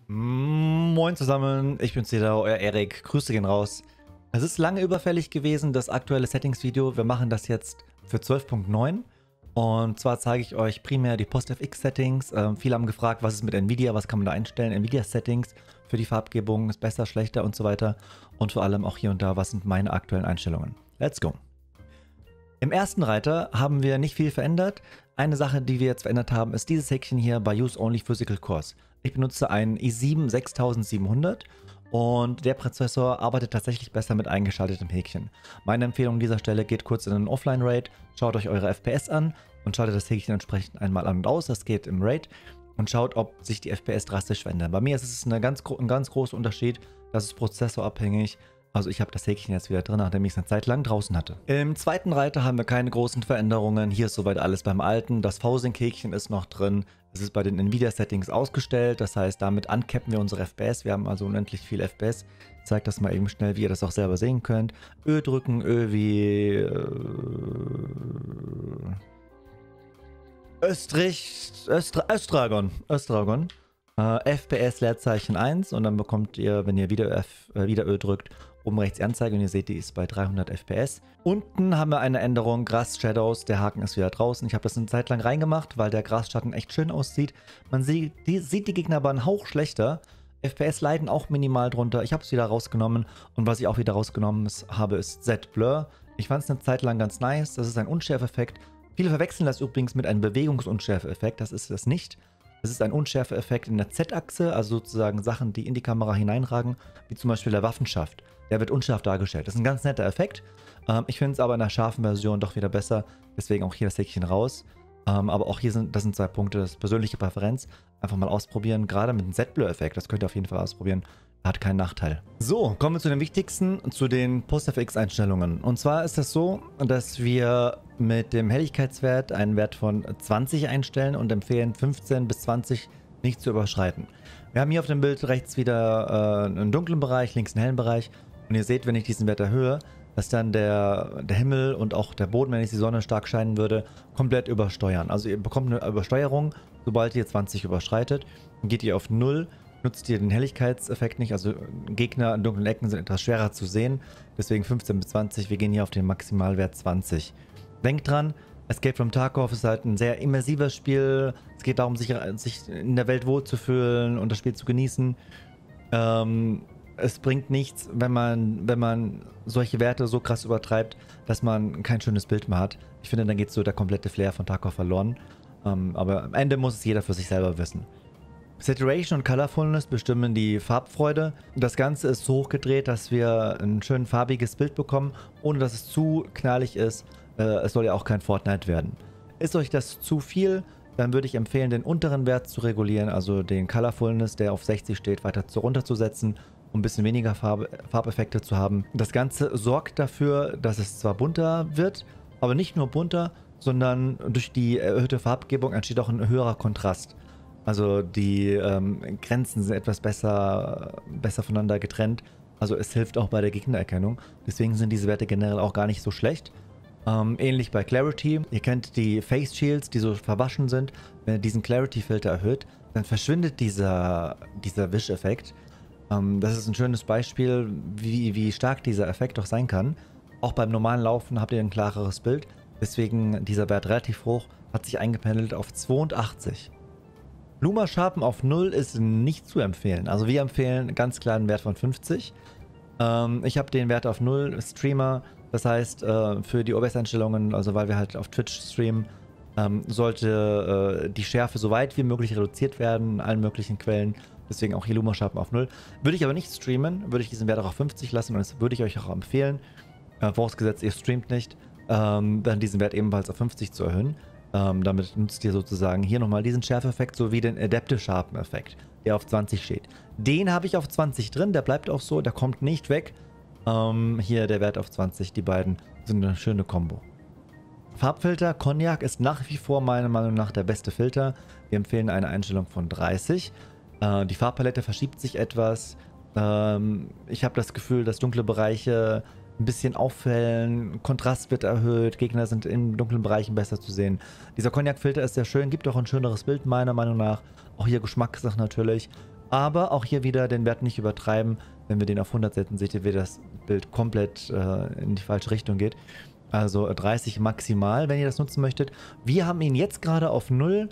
Moin zusammen, ich bin's wieder, euer Erik. Grüße gehen raus. Es ist lange überfällig gewesen, das aktuelle Settings-Video. Wir machen das jetzt für 12.9. Und zwar zeige ich euch primär die PostFX-Settings. Viele haben gefragt, was ist mit Nvidia, was kann man da einstellen? Nvidia-Settings für die Farbgebung, ist besser, schlechter und so weiter. Und vor allem auch hier und da, was sind meine aktuellen Einstellungen. Let's go! Im ersten Reiter haben wir nicht viel verändert. Eine Sache, die wir jetzt verändert haben, ist dieses Häkchen hier bei Use Only Physical Cores. Ich benutze einen i7 6700 und der Prozessor arbeitet tatsächlich besser mit eingeschaltetem Häkchen. Meine Empfehlung an dieser Stelle: geht kurz in den Offline-RAID, schaut euch eure FPS an und schaltet das Häkchen entsprechend einmal an und aus. Das geht im RAID und schaut, ob sich die FPS drastisch verändern. Bei mir ist es ein ganz großer Unterschied. Das ist prozessorabhängig. Also ich habe das Häkchen jetzt wieder drin, nachdem ich es eine Zeit lang draußen hatte. Im zweiten Reiter haben wir keine großen Veränderungen. Hier ist soweit alles beim Alten. Das V-Sync-Häkchen ist noch drin. Es ist bei den Nvidia-Settings ausgestellt. Das heißt, damit uncappen wir unsere FPS. Wir haben also unendlich viel FPS. Ich zeige das mal eben schnell, wie ihr das auch selber sehen könnt. Ö drücken, Ö wie Östragon. FPS Leerzeichen 1 und dann bekommt ihr, wenn ihr wieder Ö drückt, oben rechts die Anzeige und ihr seht, die ist bei 300 FPS. Unten haben wir eine Änderung, Grass Shadows, der Haken ist wieder draußen. Ich habe das eine Zeit lang reingemacht, weil der Grasschatten echt schön aussieht. Man sieht die Gegner aber einen Hauch schlechter. FPS leiden auch minimal drunter. Ich habe es wieder rausgenommen und was ich auch wieder rausgenommen habe, ist Z-Blur. Ich fand es eine Zeit lang ganz nice. Das ist ein Unschärfeffekt. Viele verwechseln das übrigens mit einem Bewegungsunschärfeffekt. Das ist es nicht. Es ist ein Unschärfeffekt in der Z-Achse, also sozusagen Sachen, die in die Kamera hineinragen, wie zum Beispiel der Waffenschaft. Der wird unscharf dargestellt. Das ist ein ganz netter Effekt. Ich finde es aber in der scharfen Version doch wieder besser. Deswegen auch hier das Häkchen raus. Aber auch hier das sind zwei Punkte, das ist persönliche Präferenz. Einfach mal ausprobieren, gerade mit dem Z-Blur-Effekt. Das könnt ihr auf jeden Fall ausprobieren. Hat keinen Nachteil. So, kommen wir zu den wichtigsten, zu den PostFX-Einstellungen. Und zwar ist das so, dass wir mit dem Helligkeitswert einen Wert von 20 einstellen und empfehlen 15 bis 20 nicht zu überschreiten. Wir haben hier auf dem Bild rechts wieder einen dunklen Bereich, links einen hellen Bereich. Und ihr seht, wenn ich diesen Wert erhöhe, dass dann der Himmel und auch der Boden, wenn jetzt die Sonne stark scheinen würde, komplett übersteuern. Also ihr bekommt eine Übersteuerung, sobald ihr 20 überschreitet. Dann geht ihr auf 0. Nutzt ihr den Helligkeitseffekt nicht, also Gegner in dunklen Ecken sind etwas schwerer zu sehen, deswegen 15 bis 20, wir gehen hier auf den Maximalwert 20. Denkt dran, Escape from Tarkov ist halt ein sehr immersives Spiel, es geht darum, sich in der Welt wohlzufühlen und das Spiel zu genießen. Es bringt nichts, wenn man solche Werte so krass übertreibt, dass man kein schönes Bild mehr hat. Ich finde, dann geht so der komplette Flair von Tarkov verloren, aber am Ende muss es jeder für sich selber wissen. Saturation und Colorfulness bestimmen die Farbfreude. Das Ganze ist so hochgedreht, dass wir ein schön farbiges Bild bekommen, ohne dass es zu knallig ist. Es soll ja auch kein Fortnite werden. Ist euch das zu viel, dann würde ich empfehlen, den unteren Wert zu regulieren, also den Colorfulness, der auf 60 steht, weiter runterzusetzen, um ein bisschen weniger Farbeffekte zu haben. Das Ganze sorgt dafür, dass es zwar bunter wird, aber nicht nur bunter, sondern durch die erhöhte Farbgebung entsteht auch ein höherer Kontrast. Also die Grenzen sind etwas besser voneinander getrennt. Also es hilft auch bei der Gegnererkennung. Deswegen sind diese Werte generell auch gar nicht so schlecht. Ähnlich bei Clarity. Ihr kennt die Face Shields, die so verwaschen sind. Wenn ihr diesen Clarity-Filter erhöht, dann verschwindet dieser Wischeffekt. Das ist ein schönes Beispiel, wie stark dieser Effekt doch sein kann. Auch beim normalen Laufen habt ihr ein klareres Bild. Deswegen dieser Wert relativ hoch, hat sich eingependelt auf 82. Luma Sharpen auf 0 ist nicht zu empfehlen. Also wir empfehlen ganz klar einen Wert von 50. Ich habe den Wert auf 0, Streamer. Das heißt, für die OBS-Einstellungen, also weil wir halt auf Twitch streamen, sollte die Schärfe so weit wie möglich reduziert werden in allen möglichen Quellen. Deswegen auch hier Luma Sharpen auf 0. Würde ich aber nicht streamen, würde ich diesen Wert auch auf 50 lassen und das würde ich euch auch empfehlen. Vorausgesetzt, ihr streamt nicht, dann diesen Wert ebenfalls auf 50 zu erhöhen. Damit nutzt ihr sozusagen hier nochmal diesen Schärfeffekt sowie den Adaptive Sharpen Effekt, der auf 20 steht. Den habe ich auf 20 drin, der bleibt auch so, der kommt nicht weg. Hier der Wert auf 20, die beiden sind eine schöne Kombo. Farbfilter, Cognac ist nach wie vor meiner Meinung nach der beste Filter. Wir empfehlen eine Einstellung von 30. Die Farbpalette verschiebt sich etwas. Ich habe das Gefühl, dass dunkle Bereiche ein bisschen auffällen, Kontrast wird erhöht, Gegner sind in dunklen Bereichen besser zu sehen. Dieser Cognac-Filter ist sehr schön, gibt auch ein schöneres Bild meiner Meinung nach. Auch hier Geschmackssache natürlich. Aber auch hier wieder den Wert nicht übertreiben. Wenn wir den auf 100 setzen, seht ihr, wie das Bild komplett in die falsche Richtung geht. Also 30 maximal, wenn ihr das nutzen möchtet. Wir haben ihn jetzt gerade auf 0.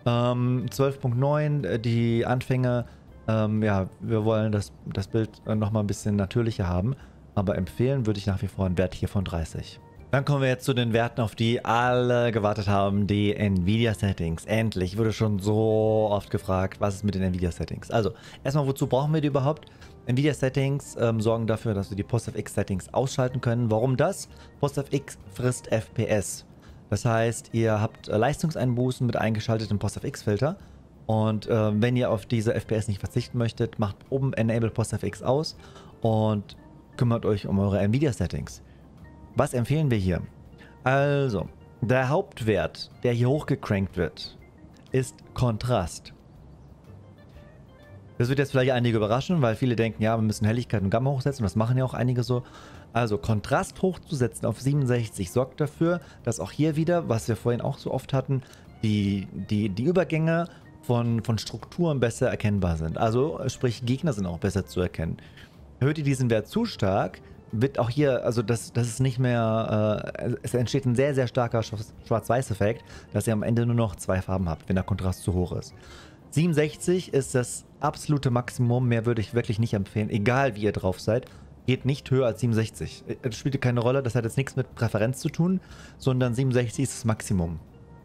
12.9, die Anfänge. Ja, wir wollen das Bild nochmal ein bisschen natürlicher haben. Aber empfehlen würde ich nach wie vor einen Wert hier von 30. Dann kommen wir jetzt zu den Werten, auf die alle gewartet haben, die Nvidia Settings. Endlich, wurde schon so oft gefragt, was ist mit den Nvidia Settings. Also, erstmal, wozu brauchen wir die überhaupt? Nvidia Settings sorgen dafür, dass wir die PostFX Settings ausschalten können. Warum das? PostFX frisst FPS. Das heißt, ihr habt Leistungseinbußen mit eingeschaltetem PostFX Filter. Und wenn ihr auf diese FPS nicht verzichten möchtet, macht oben Enable PostFX aus und kümmert euch um eure Nvidia Settings. Was empfehlen wir hier? Also, der Hauptwert, der hier hochgecrankt wird, ist Kontrast. Das wird jetzt vielleicht einige überraschen, weil viele denken, ja, wir müssen Helligkeit und Gamma hochsetzen. Und das machen ja auch einige so. Also, Kontrast hochzusetzen auf 67 sorgt dafür, dass auch hier wieder, was wir vorhin auch so oft hatten, die Übergänge von Strukturen besser erkennbar sind. Also, sprich, Gegner sind auch besser zu erkennen. Erhöht ihr diesen Wert zu stark, wird auch hier, also das ist nicht mehr, es entsteht ein sehr, sehr starker Schwarz-Weiß-Effekt, dass ihr am Ende nur noch 2 Farben habt, wenn der Kontrast zu hoch ist. 67 ist das absolute Maximum, mehr würde ich wirklich nicht empfehlen, egal wie ihr drauf seid. Geht nicht höher als 67. Das spielt keine Rolle, das hat jetzt nichts mit Präferenz zu tun, sondern 67 ist das Maximum.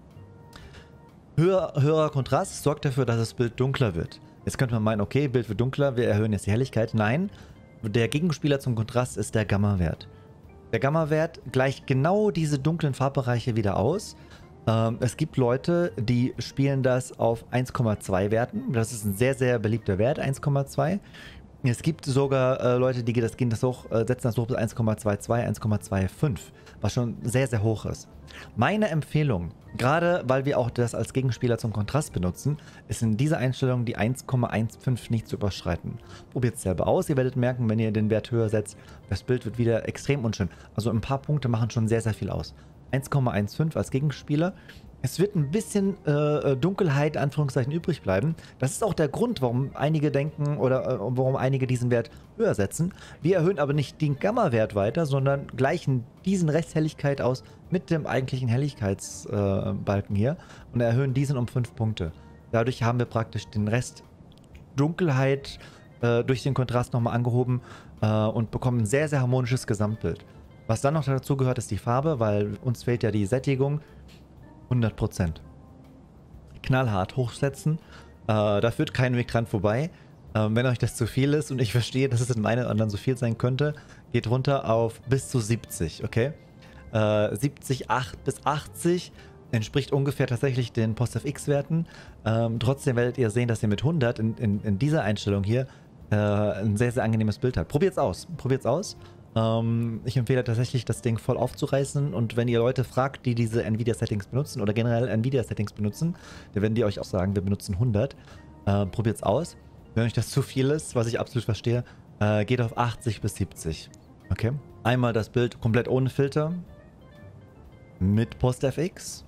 Höherer Kontrast sorgt dafür, dass das Bild dunkler wird. Jetzt könnte man meinen, okay, Bild wird dunkler, wir erhöhen jetzt die Helligkeit. Nein. Der Gegenspieler zum Kontrast ist der Gamma-Wert. Der Gamma-Wert gleicht genau diese dunklen Farbbereiche wieder aus. Es gibt Leute, die spielen das auf 1,2 Werten. Das ist ein sehr, sehr beliebter Wert, 1,2. Es gibt sogar Leute, die setzen das hoch bis 1,22, 1,25, was schon sehr, sehr hoch ist. Meine Empfehlung, gerade weil wir auch das als Gegenspieler zum Kontrast benutzen, ist in dieser Einstellung die 1,15 nicht zu überschreiten. Probiert es selber aus, ihr werdet merken, wenn ihr den Wert höher setzt, das Bild wird wieder extrem unschön. Also ein paar Punkte machen schon sehr, sehr viel aus. 1,15 als Gegenspieler. Es wird ein bisschen Dunkelheit, Anführungszeichen, übrig bleiben. Das ist auch der Grund, warum einige denken oder warum einige diesen Wert höher setzen. Wir erhöhen aber nicht den Gamma-Wert weiter, sondern gleichen diesen Resthelligkeit aus mit dem eigentlichen Helligkeitsbalken hier und erhöhen diesen um 5 Punkte. Dadurch haben wir praktisch den Rest Dunkelheit durch den Kontrast nochmal angehoben und bekommen ein sehr, sehr harmonisches Gesamtbild. Was dann noch dazu gehört, ist die Farbe, weil uns fehlt ja die Sättigung. 100%. Knallhart hochsetzen. Da führt kein Weg dran vorbei. Wenn euch das zu viel ist und ich verstehe, dass es in meinen anderen so viel sein könnte, geht runter auf bis zu 70, okay? 70, 8 bis 80 entspricht ungefähr tatsächlich den PostFX-Werten. Trotzdem werdet ihr sehen, dass ihr mit 100 in dieser Einstellung hier ein sehr, sehr angenehmes Bild habt. Probiert's aus. Probiert's aus. Ich empfehle tatsächlich, das Ding voll aufzureißen und wenn ihr Leute fragt, die diese Nvidia-Settings benutzen oder generell Nvidia-Settings benutzen, dann werden die euch auch sagen, wir benutzen 100. Probiert's aus. Wenn euch das zu viel ist, was ich absolut verstehe, geht auf 80 bis 70. Okay? Einmal das Bild komplett ohne Filter, mit PostFX,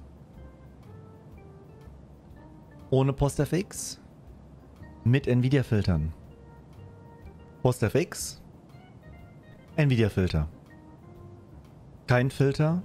ohne PostFX, mit Nvidia-Filtern. PostFX, Nvidia-Filter. Kein Filter.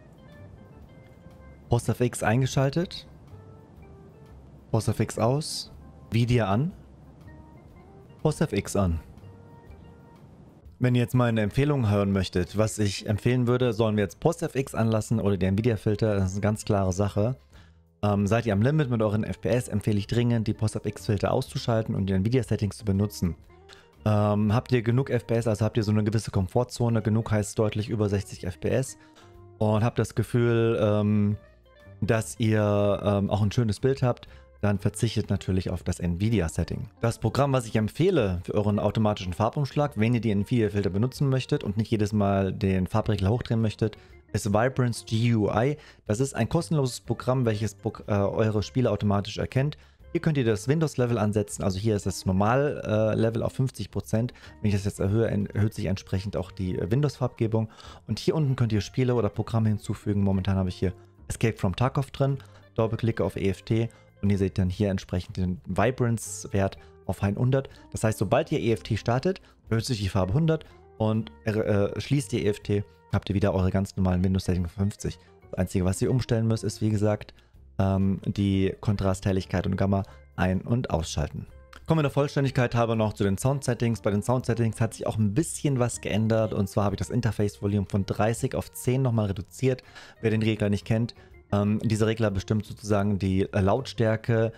PostFX eingeschaltet. PostFX aus. Nvidia an. PostFX an. Wenn ihr jetzt meine Empfehlung hören möchtet, was ich empfehlen würde, sollen wir jetzt PostFX anlassen oder die Nvidia-Filter, das ist eine ganz klare Sache. Seid ihr am Limit mit euren FPS, empfehle ich dringend, die PostFX-Filter auszuschalten und die Nvidia-Settings zu benutzen. Habt ihr genug FPS, also habt ihr so eine gewisse Komfortzone, genug heißt deutlich über 60 FPS und habt das Gefühl, dass ihr auch ein schönes Bild habt, dann verzichtet natürlich auf das Nvidia-Setting. Das Programm, was ich empfehle für euren automatischen Farbumschlag, wenn ihr die Nvidia-Filter benutzen möchtet und nicht jedes Mal den Farbregler hochdrehen möchtet, ist Vibrance GUI. Das ist ein kostenloses Programm, welches eure Spiele automatisch erkennt. Hier könnt ihr das Windows-Level ansetzen, also hier ist das Normal-Level auf 50%. Wenn ich das jetzt erhöhe, erhöht sich entsprechend auch die Windows-Farbgebung. Und hier unten könnt ihr Spiele oder Programme hinzufügen. Momentan habe ich hier Escape from Tarkov drin, doppelklicke auf EFT und ihr seht dann hier entsprechend den Vibrance-Wert auf 100. Das heißt, sobald ihr EFT startet, löst sich die Farbe 100 und schließt ihr EFT, habt ihr wieder eure ganz normalen Windows-Settings von 50. Das Einzige, was ihr umstellen müsst, ist wie gesagt die Kontrasthelligkeit und Gamma ein- und ausschalten. Kommen wir der Vollständigkeit halber noch zu den Sound-Settings. Bei den Sound-Settings hat sich auch ein bisschen was geändert. Und zwar habe ich das Interface-Volume von 30 auf 10 nochmal reduziert. Wer den Regler nicht kennt, dieser Regler bestimmt sozusagen die Lautstärke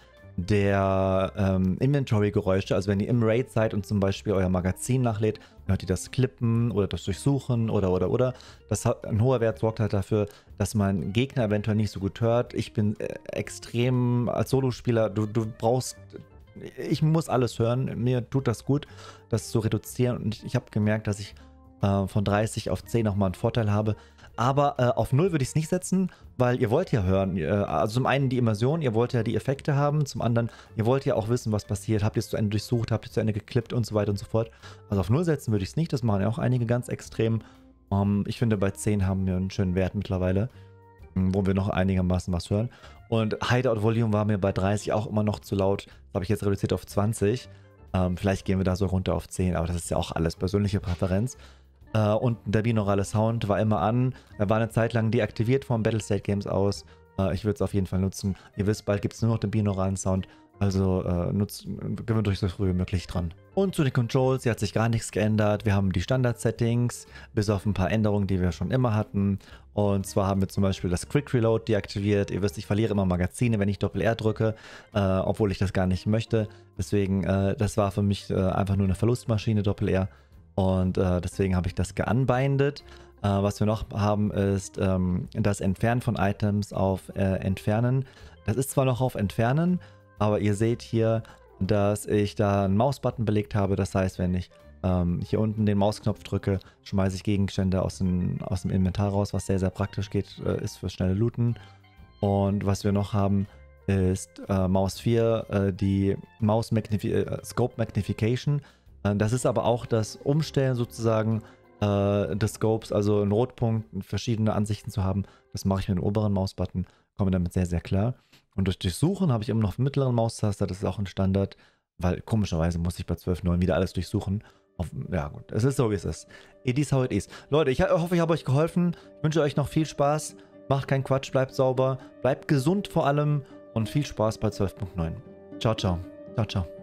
der Inventory-Geräusche. Also wenn ihr im Raid seid und zum Beispiel euer Magazin nachlädt, hört ihr das Klippen oder das Durchsuchen oder. Ein hoher Wert sorgt halt dafür, dass man Gegner eventuell nicht so gut hört. Ich bin extrem als Solospieler, du brauchst... Ich muss alles hören, mir tut das gut, das zu reduzieren und ich habe gemerkt, dass ich von 30 auf 10 nochmal einen Vorteil habe. Aber auf 0 würde ich es nicht setzen, weil ihr wollt ja hören. Also zum einen die Immersion, ihr wollt ja die Effekte haben, zum anderen, ihr wollt ja auch wissen, was passiert. Habt ihr es zu Ende durchsucht, habt ihr es zu Ende geklippt und so weiter und so fort. Also auf 0 setzen würde ich es nicht, das machen ja auch einige ganz extrem. Ich finde, bei 10 haben wir einen schönen Wert mittlerweile, wo wir noch einigermaßen was hören. Und Hideout Volume war mir bei 30 auch immer noch zu laut. Das habe ich jetzt reduziert auf 20. Vielleicht gehen wir da so runter auf 10, aber das ist ja auch alles persönliche Präferenz. Und der binaurale Sound war immer an. Er war eine Zeit lang deaktiviert vom Battlestate Games aus. Ich würde es auf jeden Fall nutzen. Ihr wisst, bald gibt es nur noch den binauralen Sound. Also gewöhnt euch so früh wie möglich dran. Und zu den Controls, hier hat sich gar nichts geändert. Wir haben die Standard-Settings, bis auf ein paar Änderungen, die wir schon immer hatten. Und zwar haben wir zum Beispiel das Quick Reload deaktiviert. Ihr wisst, ich verliere immer Magazine, wenn ich Doppel-R drücke, obwohl ich das gar nicht möchte. Deswegen, das war für mich einfach nur eine Verlustmaschine, Doppel-R. Und deswegen habe ich das geunbindet. Was wir noch haben, ist das Entfernen von Items auf Entfernen. Das ist zwar noch auf Entfernen, aber ihr seht hier, dass ich da einen Mausbutton belegt habe. Das heißt, wenn ich hier unten den Mausknopf drücke, schmeiße ich Gegenstände aus dem Inventar raus, was sehr, sehr praktisch geht, ist für schnelle Looten. Und was wir noch haben, ist Maus 4, die Scope Magnification. Das ist aber auch das Umstellen sozusagen des Scopes, also einen Rotpunkt, verschiedene Ansichten zu haben. Das mache ich mit dem oberen Mausbutton, komme damit sehr, sehr klar. Und durch Durchsuchen habe ich immer noch einen mittleren Maustaster, das ist auch ein Standard, weil komischerweise muss ich bei 12.9 wieder alles durchsuchen. Ja gut, es ist so wie es ist. It is how it is. Leute, ich hoffe, ich habe euch geholfen. Ich wünsche euch noch viel Spaß. Macht keinen Quatsch, bleibt sauber, bleibt gesund vor allem und viel Spaß bei 12.9. Ciao, ciao. Ciao, ciao.